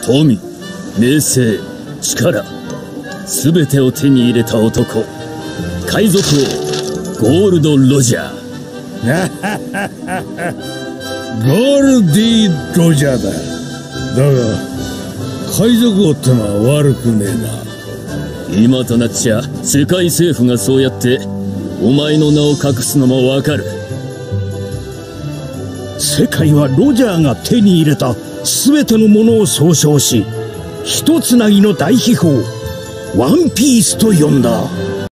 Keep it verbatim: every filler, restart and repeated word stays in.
富、名声、力、すべてを手に入れた男、海賊王ゴールド・ロジャー。 ゴールディ・ロジャーだ。だが海賊王ってのは悪くねえな。今となっちゃ世界政府がそうやってお前の名を隠すのもわかる。 世界はロジャーが手に入れた全てのものを総称し、一つなぎの大秘宝ワンピースと呼んだ。